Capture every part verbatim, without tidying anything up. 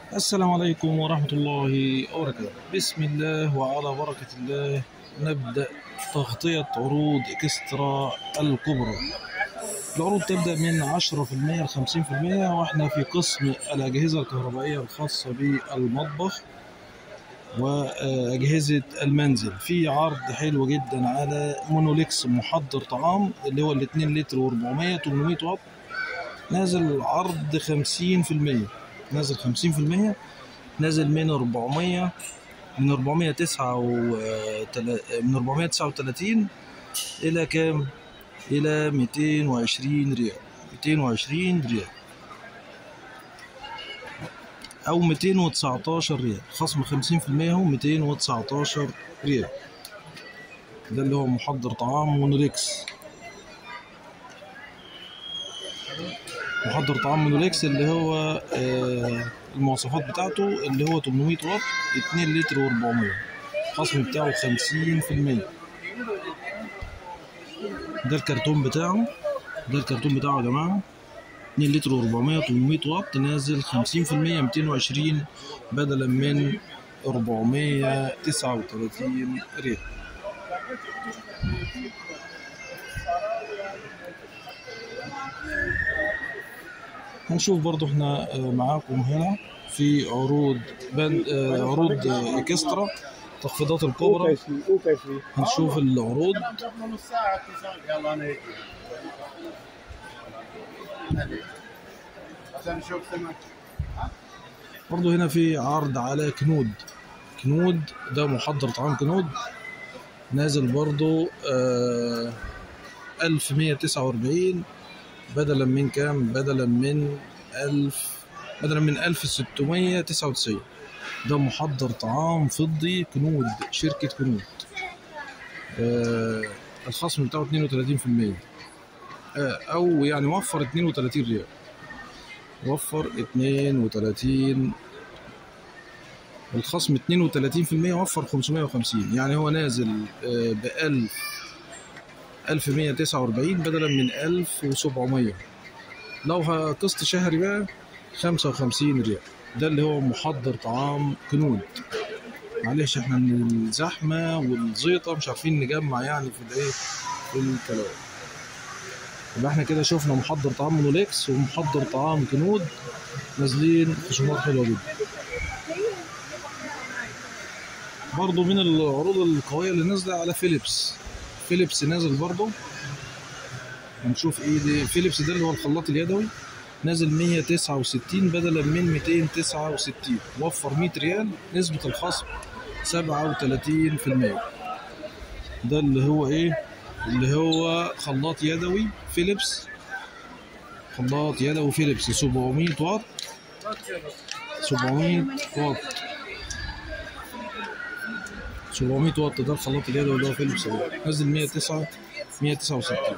السلام عليكم ورحمة الله وبركاته. بسم الله وعلى بركة الله نبدأ تغطية عروض إكسترا الكبرى. العروض تبدأ من عشرة في المية لخمسين في المية، وإحنا في قسم الأجهزة الكهربائية الخاصة بالمطبخ وأجهزة المنزل. في عرض حلو جدا على مونوليكس محضر طعام اللي هو الاتنين لتر واربعمية تمنمية واط، نازل عرض خمسين في المية، نازل خمسين في المية، نازل من أربعمية من أربعمية تسعة و من أربعمية تسعة وتلاتين إلى كام؟ إلى ميتين وعشرين ريال، ميتين وعشرين ريال أو ميتين وتسعتاشر ريال، خصم خمسين في المية هو ميتين وتسعتاشر ريال. ده اللي هو محضر طعام مونوليكس، محضر طعام مونوليكس اللي هو آه المواصفات بتاعته اللي هو تمنمية واط، اتنين لتر واربعمية، الخصم بتاعه خمسين في المية. ده الكرتون بتاعه، ده الكرتون بتاعه يا جماعة، اتنين لتر واربعمية تمنمية واط، نازل خمسين في المية ميتين وعشرين بدلا من أربعمية تسعة وتلاتين ريال. هنشوف برضو احنا معاكم هنا في عروض بند عروض اكسترا تخفيضات الكبرى. هنشوف العروض برضو. هنا في عرض على كنود، كنود ده محضر طعام كنود، نازل برضو آه ألف مية تسعة واربعين بدلا من كام؟ بدلا من ألف بدلا من ألف ستمية تسعة وتسعين. ده محضر طعام فضي كنود، شركة كنود، آه الخصم بتاعه اتنين وتلاتين في المية، آه أو يعني وفر اتنين وتلاتين ريال، وفر اتنين وتلاتين، الخصم اتنين وتلاتين في المية، وفر خمسمية وخمسين، يعني هو نازل آه بألف ألف مية تسعة واربعين بدلا من ألف وسبعمية. لو قسط شهري بقى خمسة وخمسين ريال. ده اللي هو محضر طعام كنود. معلش احنا من الزحمة والزيطة مش عارفين نجمع يعني في الايه في الكلام. يبقى احنا كده شفنا محضر طعام مونوليكس ومحضر طعام كنود نازلين خصومات حلوة جدا. برضو من العروض القوية اللي نازلة على فيليبس، فيليبس نازل برضو. هنشوف ايه دي. فيليبس ده اللي هو الخلاط اليدوي، نازل مية تسعة وستين بدلا من ميتين تسعة وستين، وفر مية ريال، نسبة الخصم سبعة وتلاتين في المية. ده اللي هو ايه؟ اللي هو خلاط يدوي فيليبس، خلاط يدوي فيليبس سبعمية واط، سبعمية واط، سبعمية واط. ده الخلاط اليدوي اللي هو فيليبس، نازل مية تسعة مية تسعة وستين.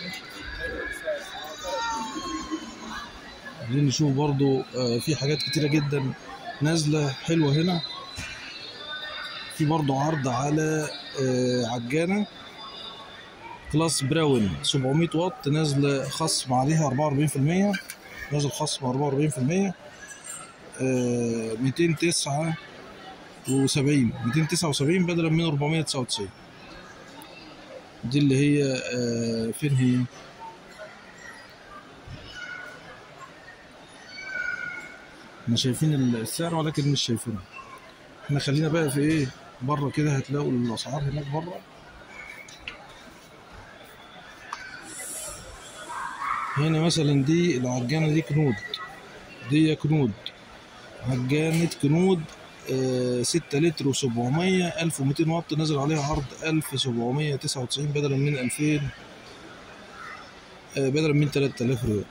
عايزين نشوف برضو في حاجات كتيرة جدا نازلة حلوة هنا. في برضو عرض على عجانة كلاس براون سبعمية واط، نازلة خصم عليها أربعة واربعين في المية، نازل خصم أربعة واربعين في المية، ميتين تسعة وسبعين، ميتين تسعة وسبعين بدلا من أربعمية تسعة وتسعين. دي اللي هي فين هي؟ احنا شايفين السعر ولكن مش شايفينه. احنا خلينا بقى في ايه بره كده، هتلاقوا الاسعار هناك بره. هنا مثلا دي العجانه دي كنود، دي كنود عجانه كنود آه ستة لتر وسبعمية ألف وميتين واط، نازل عليها عرض ألف سبعمية تسعة وتسعين بدلا من ألفين، آه بدلا من تلاتة آلاف ريال،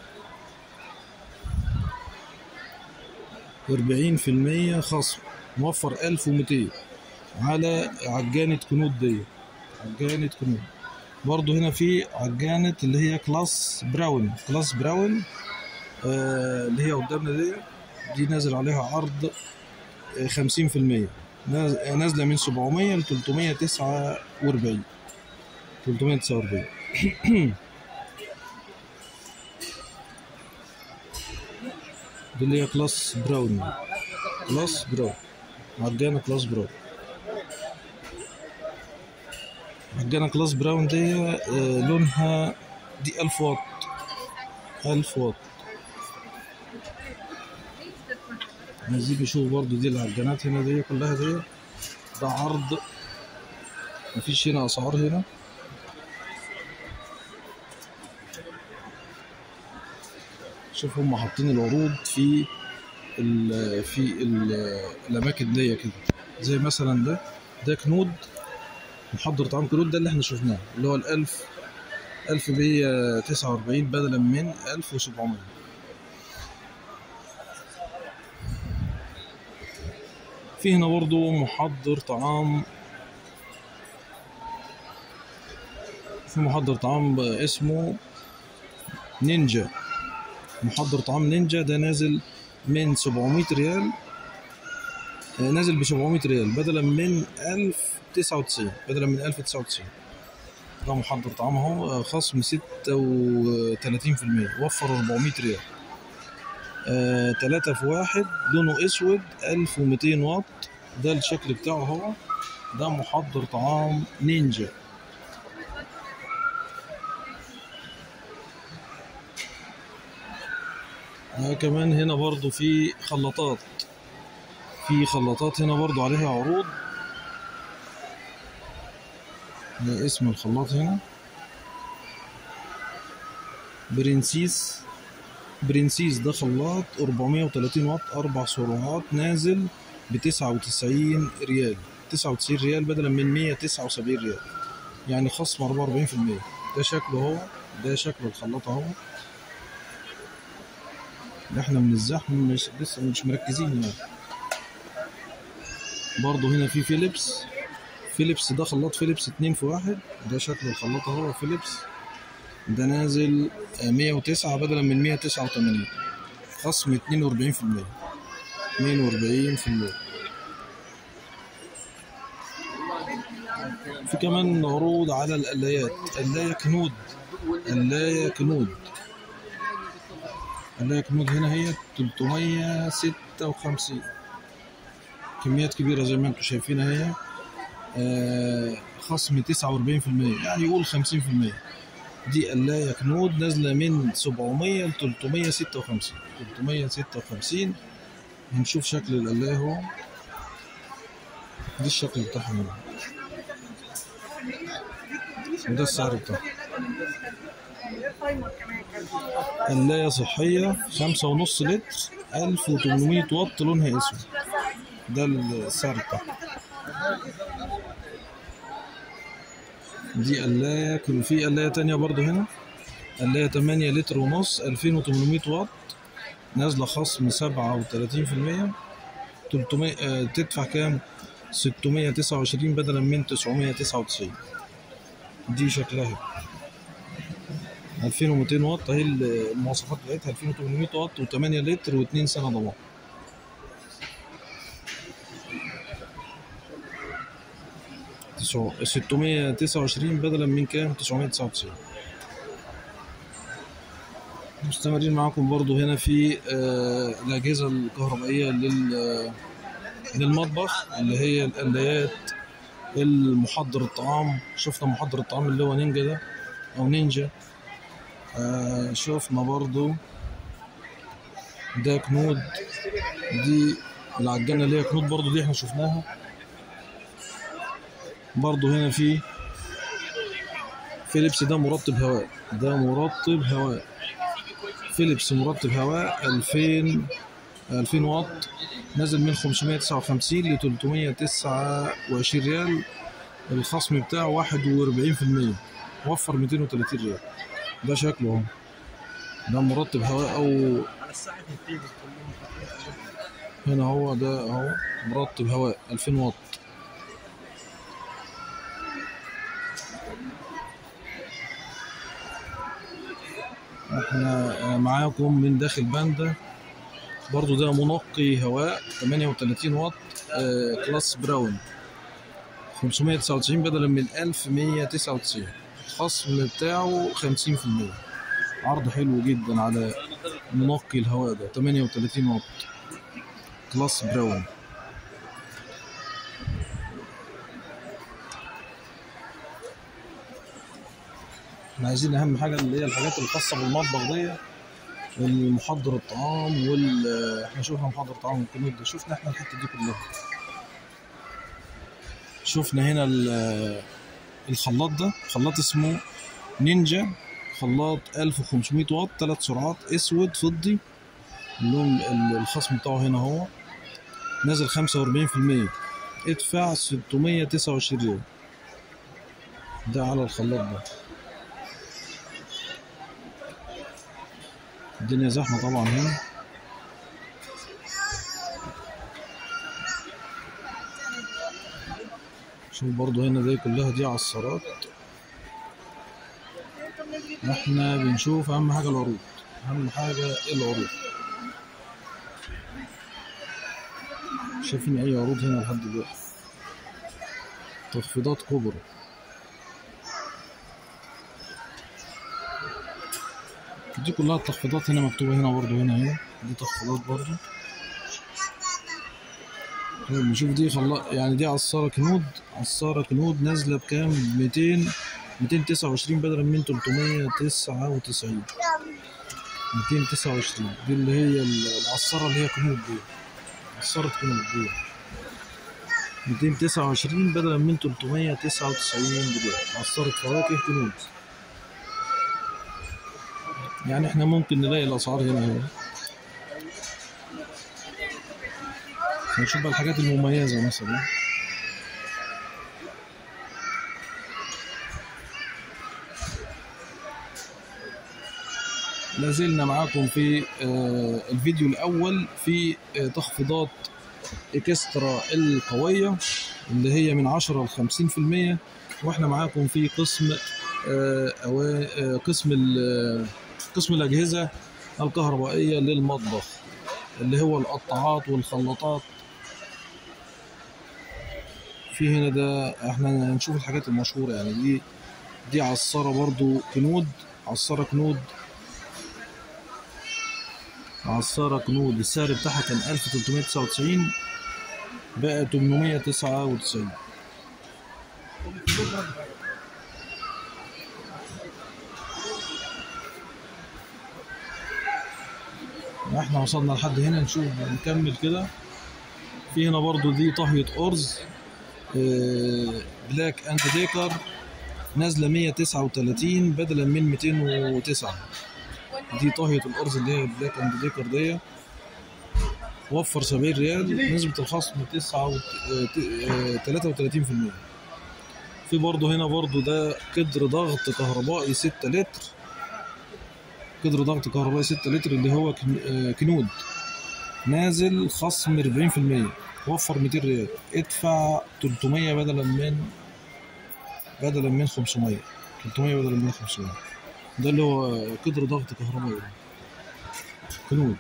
أربعين في المية خصم، موفر ألف وميتين على عجانة كنود دي، عجانة كنود. برضو هنا في عجانة اللي هي كلاس براون، كلاس براون آه اللي هي قدامنا دي، دي نازل عليها عرض خمسين في المية، نازلة من سبعمية ل تلتمية تسعة واربعين، تلتمية تسعة واربعين. دي اللي هي كلاس براون. كلاس برو، عجانة كلاس برو. عجانة كلاس براون دي آه لونها دي ألف واط، ألف واط. عايزين نشوف برضو دي العجانات هنا دي كلها دي، ده عرض، مفيش هنا أسعار هنا. شوف هم حاطين العروض في ال في ال الأماكن دي كده، زي مثلا ده ده كنود محضر طعام كنود، ده اللي احنا شفناه اللي هو الألف ألف مية تسعة وأربعين بدلا من ألف وسبعمية. في هنا برضو محضر طعام، في محضر طعام اسمه نينجا، محضر طعام نينجا ده نازل من سبعمية ريال، نازل ب سبعمية ريال بدلا من ألف وتسعة وتسعين، بدلا من ألف وتسعة وتسعين. ده محضر طعام اهو، خصم ستة وتلاتين في المية، وفر أربعمية ريال. آه تلاتة في واحد، لونه اسود، ألف ومتين واط، ده الشكل بتاعه هو. ده محضر طعام نينجا. آه كمان هنا برضو في خلاطات، في خلاطات هنا برضو عليها عروض. ده اسم الخلاط هنا برنسيس، برنسيس. ده خلاط أربعمية وتلاتين واط، أربع سرعات، نازل بتسعة وتسعين ريال، تسعة وتسعين ريال بدلا من مية تسعة وسبعين ريال، يعني خصم أربعة وأربعين في المية. ده شكله هو، ده شكل الخلاط اهو. احنا من الزحمة مش لسه مش مركزين يعني. برضه هنا في فيليبس، فيليبس ده خلاط فيليبس اتنين في واحد، ده شكل الخلاط اهو فيليبس. ده نازل مية وتسعة بدلا من مية تسعة وتمانين، خصم اتنين وأربعين في المية، اتنين وأربعين في المية. في كمان عروض على القلايات، قلاية كنود، قلاية كنود، قلاية كنود هنا هي تلتمية ستة وخمسين، كميات كبيرة زي ما انتم شايفين اهي. آه خصم تسعة وأربعين في المية، يعني يقول خمسين في المية. دي قلاية كنود نازلة من سبعمية ل تلتمية ستة وخمسين، تلتمية ستة وخمسين. هنشوف شكل القلاية اهو، دي الشكل بتاعها هنا، وده السعر بتاعها. قلاية صحية خمسة ونص لتر، ألف وتمنمية واط، لونها اسود، ده السعر بتاعها. دي قلاية. كل في قلاية تانية برضو هنا، قلاية تمانية لتر ونص، ألفين وتمنمية واط، نازلة خصم سبعة وتلاتين في المية، تلتمية. آه تدفع كام؟ ستمية تسعة وعشرين بدلا من تسعمية تسعة وتسعين. دي شكلها ألفين ومتين واط اهي، المواصفات بتاعتها ألفين وتمنمية واط وتمانية لتر واتنين سنة ضمان. ستمية تسعة وعشرين بدلا من كام؟ تسعمية تسعة وتسعين. مستمرين معاكم برضو هنا في آه الأجهزة الكهربائية لل للمطبخ، اللي هي القلايات المحضر الطعام. شفنا محضر الطعام اللي هو نينجا ده أو نينجا. آه شفنا برضو ده كنود، دي العجانة اللي هي كنود برضو، دي احنا شفناها. برضو هنا في فيليبس، ده مرطب هواء، ده مرطب هواء فيليبس مرطب هواء ألفين ألفين واط، نازل من خمسمية تسعة وخمسين ل تلتمية تسعة وعشرين ريال، الخصم بتاعه واحد وأربعين في المية، وفر ميتين وتلاتين ريال. ده شكله اهو، ده مرطب هواء. او هنا هو ده اهو مرطب هواء ألفين واط. احنا معاكم من داخل باندا برضو، ده منقي هواء تمانية وتلاتين واط، آه كلاس براون، خمسمية تسعة وتسعين بدلا من ألف ومية تسعة وتسعين، الخصم بتاعه خمسين في المية. عرض حلو جدا على منقي الهواء ده تمانية وتلاتين واط. كلاس براون. احنا عايزين اهم حاجه اللي هي الحاجات الخاصه بالمطبخ دي، والمحضر الطعام وال احنا شوفنا محضر الطعام والكنود ده، شوفنا احنا الحته دي كلها. شوفنا هنا الخلاط ده، خلاط اسمه نينجا، خلاط ألف وخمسمية واط، ثلاث سرعات، اسود فضي، اللون الخصم بتاعه هنا هو نازل خمسة وأربعين في المية، ادفع ستمية وتسعة وعشرين ريال. ده على الخلاط ده. الدنيا زحمة طبعا هنا. شوف برضو هنا دي كلها دي عصارات. احنا بنشوف اهم حاجة العروض، اهم حاجة العروض. شايفين اي عروض هنا لحد دلوقتي؟ تخفيضات كبرى. دي كلها التخفيضات هنا مكتوبة هنا برضو، هنا هنا دي تخفيضات برضو. نشوف دي خلاط، يعني دي عصارة كنود، عصارة كنود نازلة بكام؟ ميتين ميتين تسعة وعشرين بدلا من تلتمية وتسعة وتسعين. ميتين تسعة وعشرين دي اللي هي العصارة اللي هي كنود دي، عصارة كنود دي ميتين تسعة وعشرين بدلا من تلتمية وتسعة وتسعين ريال. عصارة فواكه كنود. يعني احنا ممكن نلاقي الأسعار هنا هنا. هنشوف بقى الحاجات المميزة مثلا. لازلنا معاكم في الفيديو الأول في تخفيضات إكسترا القوية اللي هي من عشرة لخمسين في المية، واحنا معاكم في قسم قسم قسم الأجهزة الكهربائية للمطبخ اللي هو القطاعات والخلاطات. في هنا ده احنا هنشوف الحاجات المشهورة، يعني دي دي عصارة برضو كنود، عصارة كنود، عصارة كنود السعر بتاعها كان ألف وتلتمية وتسعة وتسعين بقى تمنمية وتسعة وتسعين. احنا وصلنا لحد هنا، نشوف نكمل كده. في هنا برضو دي طهية أرز بلاك اند ديكر نازلة مية وتسعة وتلاتين بدلا من ميتين وتسعة. دي طهية الأرز اللي هي بلاك اند ديكر دي، وفر سبعين ريال، نسبة الخصم تسعة تلاتة وتلاتين في المية. في برضه هنا برضه ده قدر ضغط كهربائي ستة لتر، قدر ضغط كهربائي ستة لتر اللي هو كنود، نازل خصم أربعين في المية، وفر ميتين ريال، ادفع تلتمية بدلا من بدلا من خمسمية، تلتمية بدلا من خمسمية. ده اللي هو قدر ضغط كهربائي كنود.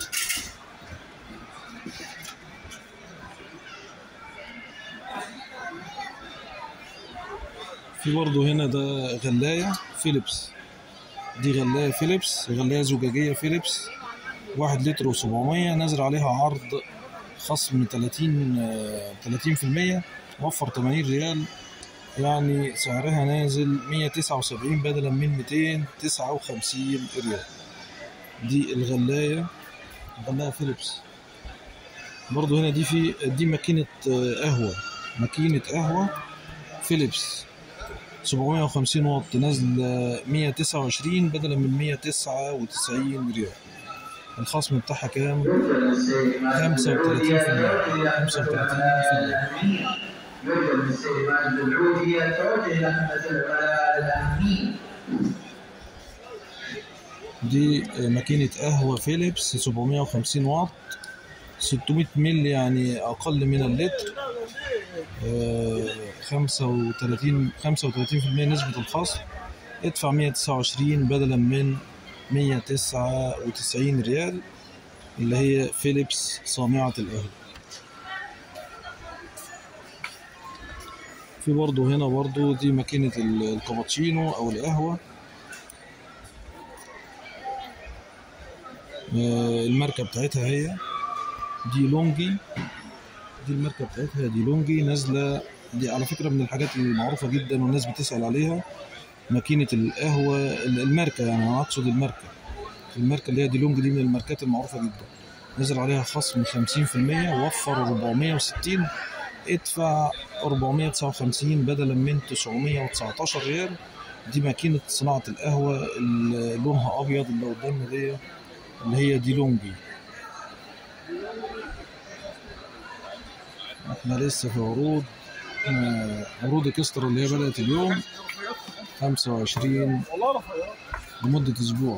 في برضه هنا ده غلاية فيليبس، دي غلاية فيليبس، غلاية زجاجية فيليبس واحد لتر وسبعمية، نازل عليها عرض خصم تلاتين تلاتين في المية، وفر تمانين ريال، يعني سعرها نازل مية وتسعة وسبعين بدلا من ميتين وتسعة وخمسين ريال. دي الغلاية، غلاية فيليبس. برضو هنا دي في دي ماكينة قهوة، ماكينة قهوة فيليبس سبعمية وخمسين واط، نازل مية وتسعة وعشرين بدلا من مية وتسعة وتسعين ريال. الخصم بتاعها كام؟ خمسة وتلاتين في المية، خمسة وتلاتين في المية. يرجى من السيد ماجد العودي التوجه الى خدمه العملاء الاهمين. دي ماكينة قهوة فيليبس سبعمية وخمسين واط، ستمية مللي، يعني أقل من اللتر، خمسة وتلاتين خمسة وتلاتين في المية نسبة الخصم، ادفع مية وتسعة وعشرين بدلا من مية وتسعة وتسعين ريال، اللي هي فيليبس صانعة القهوة. في برضو هنا برضو دي ماكينة الكابتشينو أو القهوة، الماركة بتاعتها هي دي لونجي، دي الماركة بتاعتها دي لونجي نازلة. دي على فكرة من الحاجات المعروفة جدا والناس بتسأل عليها، ماكينة القهوة الماركة، يعني أنا أقصد الماركة الماركة اللي هي دي لونج، دي من الماركات المعروفة جدا. نزل عليها خصم خمسين في المية، وفر أربعمية وستين، ادفع أربعمية وتسعة وخمسين بدلا من تسعمية وتسعتاشر ريال. دي ماكينة صناعة القهوة اللي لونها أبيض اللي قدامنا دي، اللي هي دي لونجي. احنا لسه في عروض عروض اكسترا اللي هي بدأت اليوم خمسة وعشرين لمدة أسبوع.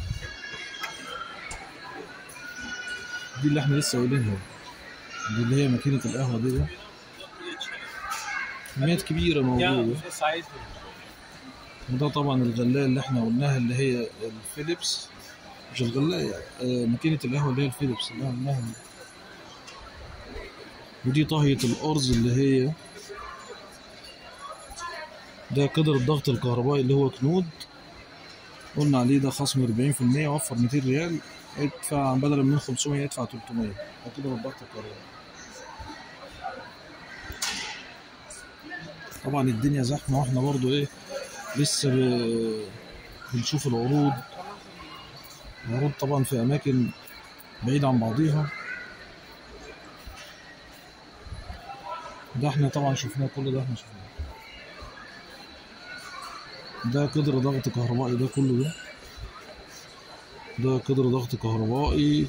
دي اللي احنا لسه قايلينها، دي اللي هي ماكينة القهوة دي, دي. كميات كبيرة موجودة. وده طبعا الغلاية اللي احنا قلناها اللي هي الفيليبس، مش الغلاية، اه ماكينة القهوة اللي هي الفيليبس اللي قلناها. ودي طاهية الأرز اللي هي ده قدر الضغط الكهربائي اللي هو كنود، قلنا عليه ده خصم أربعين في المية، وفر ميتين ريال، ادفع بدلا من خمسمية ادفع تلتمية. ده قدر الضغط الكهربائي. طبعا الدنيا زحمة واحنا برضو ايه لسه بنشوف العروض. العروض طبعا في أماكن بعيدة عن بعضيها. ده احنا طبعا شفناه، كل ده احنا شفناه. ده قدر ضغط كهربائي، ده كله ده ده قدر ضغط كهربائي.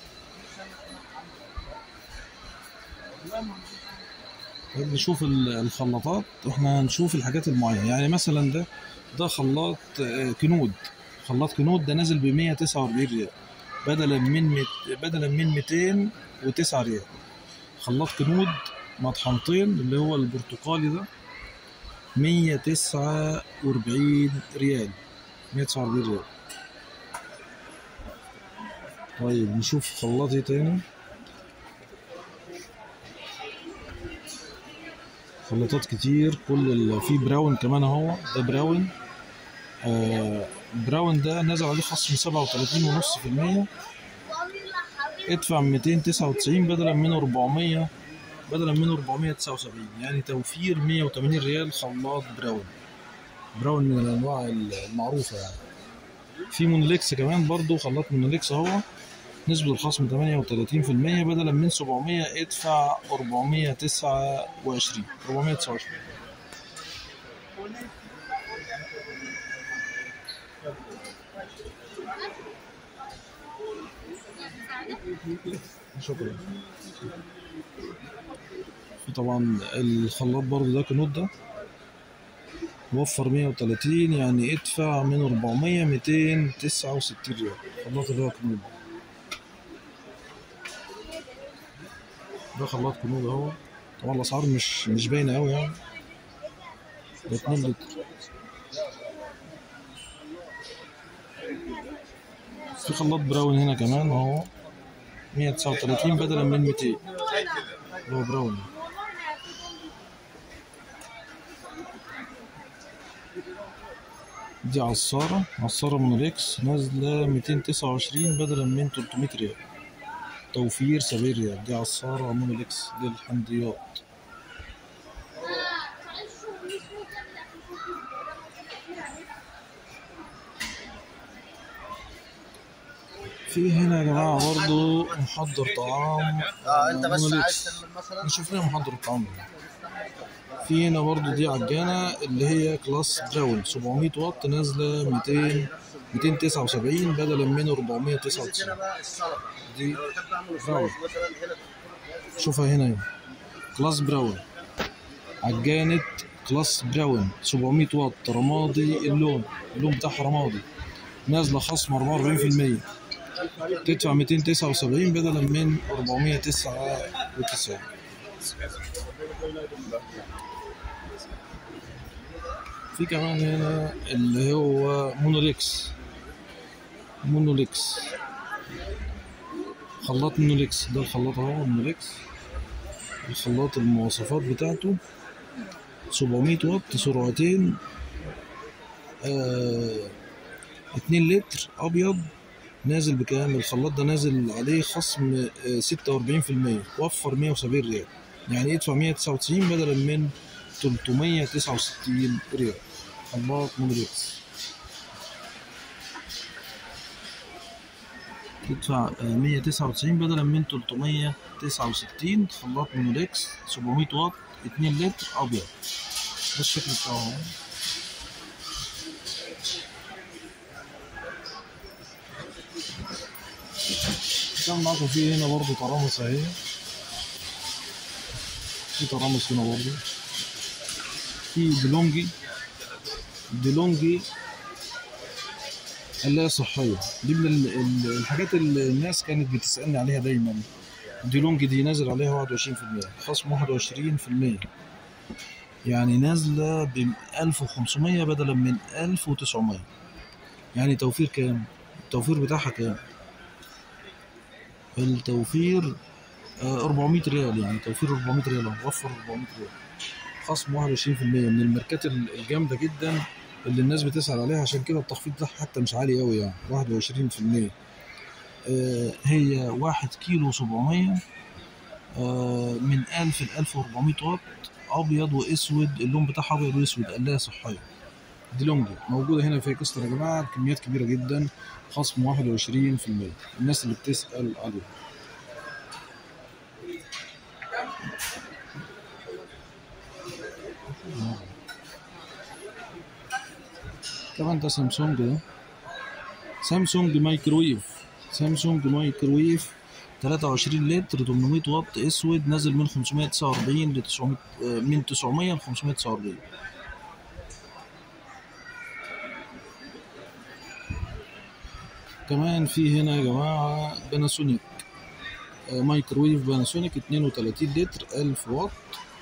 نشوف الخلاطات، احنا هنشوف الحاجات المعينة. يعني مثلا ده ده خلاط كنود، خلاط كنود ده نازل ب مية وتسعة وأربعين ريال بدلا من بدلا من ميتين وتسعة ريال. خلاط كنود مطحنتين اللي هو البرتقالي ده مية وتسعة وأربعين ريال، مية وتسعة وأربعين ريال. طيب نشوف خلاط ايه تاني. خلاطات كتير، كل في براون كمان اهو، ده براون. آه براون ده نزل عليه خصم سبعة وتلاتين ونص في المية، ادفع ميتين وتسعة وتسعين بدلا من أربعمية بدلا من أربعمية وتسعة وسبعين، يعني توفير مية وتمانين ريال. خلاط براون، براون من الانواع المعروفه يعني. في مونوليكس كمان برضو، خلاط مونوليكس اهو نسبة الخصم تمانية وتلاتين في المية بدلا من سبعمية ادفع أربعمية وتسعة وعشرين أربعمية وتسعة وعشرين. شكرا. في طبعا الخلاط برضو ده كنود، ده وفر مية وتلاتين، يعني ادفع من أربعمية ميتين وتسعة وستين ريال. الخلاط اللي هو كنود ده خلاط كنود اهو. طبعا الاسعار مش مش باينه قوي يعني. ده اتنين لتر. في خلاط براون هنا كمان اهو مية وتسعة وتلاتين بدلا من ميتين، اللي هو براون. دي عصارة عصارة مونوليكس نازلة ميتين وتسعة وعشرين بدلا من تلتمية ريال، توفير سبعين ريال. دي عصارة مونوليكس للحمضيات. في هنا يا جماعة برضو محضر طعام اه انت بس مونوليكس. عايز تعمل مثلا نشوف لنا محضر الطعام. في هنا برضو دي عجانة اللي هي كلاس براون سبعمية واط نازلة ميتين ميتين وتسعة وسبعين بدلا من أربعمية وتسعة وتسعين. دي براون، شوفها هنا هنا كلاس براون، عجانة كلاس براون سبعمية واط رمادي، اللون اللون بتاعها رمادي، نازلة خصم أربعة وأربعين في المية، تدفع ميتين وتسعة وسبعين بدلا من أربعمية وتسعة وتسعين. في كمان هنا اللي هو مونوليكس مونوليكس خلاط مونوليكس. ده الخلاط اهو مونوليكس. الخلاط المواصفات بتاعته سبعمية واط، سرعتين، آه اتنين لتر ابيض، نازل بكام؟ الخلاط ده نازل عليه خصم ستة وأربعين في المية، وفر مية وسبعين ريال، يعني يدفع مية وتسعة وتسعين بدلا من تلتمية وتسعة وستين ريال. خلاط مونوليكس يدفع مية وتسعة وتسعين بدلا من تلتمية وتسعة وستين. خلاط مونوليكس سبعمية واط اتنين لتر ابيض، ده الشكل بتاعه. كان معاكم فيه هنا برضه ترامس اهي، في ترامس هنا برضه، في ديلونجي. ديلونجي اللي هي صحية، دي من الحاجات اللي الناس كانت بتسألني عليها دايما. ديلونجي دي نازل عليها واحد وعشرين في المية، خصم واحد وعشرين في المية، يعني نازلة ب ألف وخمسمية بدلا من ألف وتسعمية. يعني توفير كام؟ التوفير بتاعها كام؟ التوفير أربعمية ريال، يعني توفير أربعمية ريال، وفر أربعمية ريال، خصم واحد وعشرين في المية. من الماركات الجامدة جدا اللي الناس بتسأل عليها، عشان كده التخفيض ده حتى مش عالي قوي، يعني واحد وعشرين في المية. آه هي واحد كيلو سبعمية، آه من ألف لألف وأربعمية واط، أبيض وأسود، اللون بتاعها أبيض وأسود، قلاية صحية. ديلونجي موجودة هنا في كستر يا جماعة، كميات كبيرة جدا، خصم واحد وعشرين في المية. الناس اللي بتسأل عليها. كمان ده سامسونج، ده سامسونج مايكرويف، سامسونج مايكرويف تلاتة وعشرين لتر تمنمية واط اسود، نازل من خمسمية وتسعة وأربعين ل تسعمية، من تسعمية ل خمسمية وتسعة وأربعين. كمان في هنا يا جماعة باناسونيك، مايكرويف باناسونيك اتنين وتلاتين لتر ألف واط.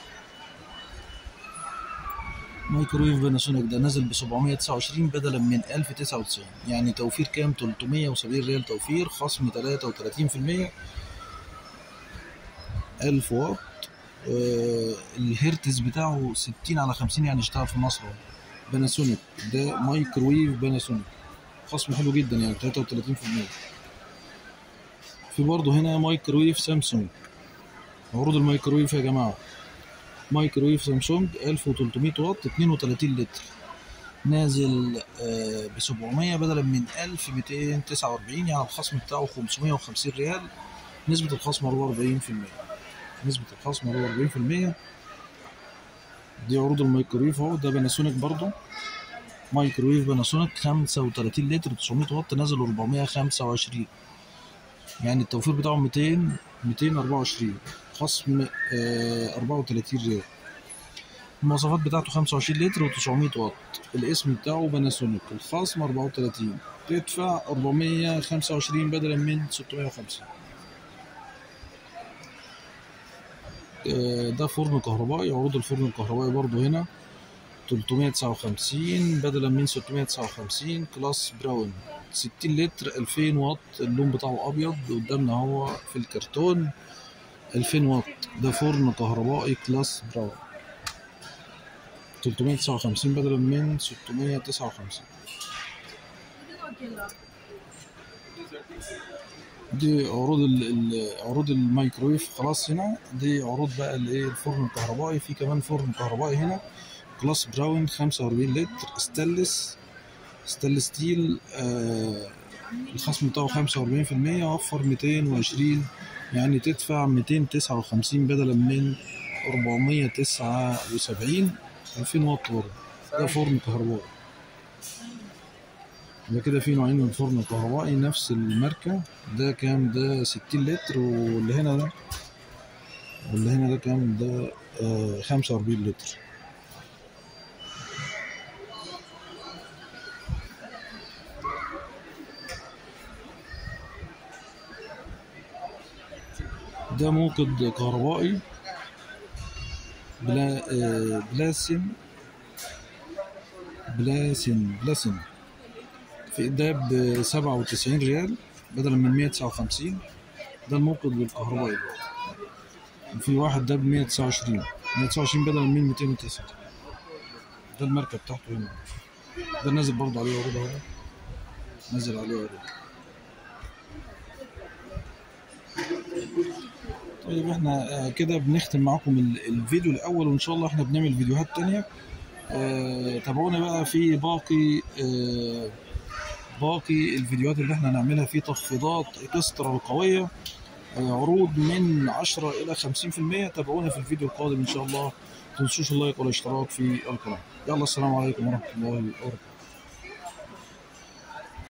مايكرويف باناسونيك ده نازل ب سبعمية وتسعة وعشرين بدلا من ألف وتسعة وتسعين، يعني توفير كام؟ تلتمية وسبعين ريال توفير، خصم تلاتة وتلاتين في المية. ألف واط، آه الهرتز بتاعه ستين على خمسين، يعني اشتغل في مصر. باناسونيك ده مايكرويف باناسونيك، خصم حلو جدا، يعني تلاتة وتلاتين في المية. في برضه هنا مايكرويف سامسونج. عروض الميكرويف يا جماعة، مايكرويف سامسونج ألف وتلتمية واط اتنين وتلاتين لتر، نازل ب سبعمية بدلا من ألف وميتين وتسعة وأربعين، يعني الخصم بتاعه خمسمية وخمسين ريال، نسبة الخصم أربعة وأربعين في المية. نسبة الخصم أربعة وأربعين في المية. دي عروض الميكرويف اهو. ده باناسونيك برضه، مايكرويف باناسونيك خمسة وتلاتين لتر تسعمية واط، نازل أربعمية وخمسة وعشرين، يعني التوفير بتاعه ميتين ميتين وأربعة وعشرين، خصم أربعة وتلاتين ريال. المواصفات بتاعته خمسة وعشرين لتر وتسعمية واط، الاسم بتاعه باناسونيك، الخصم أربعة وتلاتين، تدفع أربعمية وخمسة وعشرين بدلا من ستمية وخمسين. ده فرن كهربائي. عروض الفرن الكهربائي برضو هنا تلتمية وتسعة وخمسين بدلا من ستمية وتسعة وخمسين، كلاس براون ستين لتر ألفين واط، اللون بتاعه ابيض قدامنا هو في الكرتون، ألفين واط. ده فرن كهربائي كلاس براون، تلتمية وتسعة وخمسين بدلا من ستمية وتسعة وخمسين. دي عروض ال عروض الميكرويف. خلاص هنا دي عروض بقى الايه الفرن الكهربائي. في كمان فرن كهربائي هنا كلاس براون خمسة وأربعين لتر، ستانلس ستانلس ستيل، آه الخصم بتاعه خمسة وأربعين في المية، وفر ميتين وعشرين، يعني تدفع ميتين وتسعة وخمسين بدلا من أربعمية وتسعة وسبعين. ألفين واط برضه. ده فرن كهربائي. ده كده في نوعين من الفرن الكهربائي نفس الماركة. ده كام؟ ده ستين لتر، واللي هنا ده واللي هنا ده كام؟ ده آه خمسة وأربعين لتر. ده موقد كهربائي بلا آه بلاسن بلاسن بلاسن في ده ب سبعة وتسعين ريال بدلا من مية وتسعة وخمسين. ده الموقد الكهربائي. في واحد ده ب مية وتسعة وعشرين مية وتسعة وعشرين بدلا من ميتين وتسعة. ده الماركة بتاعته هنا. ده نازل برضه عليه عروض اهو، نازل عليه عروض. طيب احنا آه، كده بنختم معاكم ال- الفيديو الاول، وان شاء الله احنا بنعمل فيديوهات تانية. آه، تابعونا بقى في باقي آه، باقي الفيديوهات اللي احنا هنعملها في تخفيضات اكسترا وقوية، آه، عروض من عشرة الى خمسين في المية. تابعونا في الفيديو القادم ان شاء الله. ما تنسوش اللايك والاشتراك في القناة. يلا السلام عليكم ورحمة الله وبركاته.